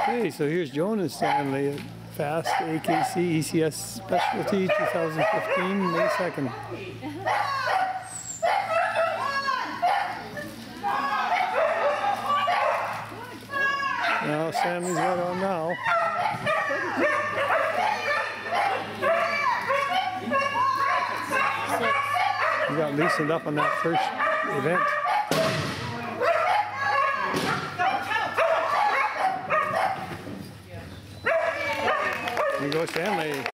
Okay, so here's Joan Stanley at FAST AKC ECS Specialty 2015, May 2nd. Now Stanley's right on now. He got loosened up on that first event. Here goes Stanley.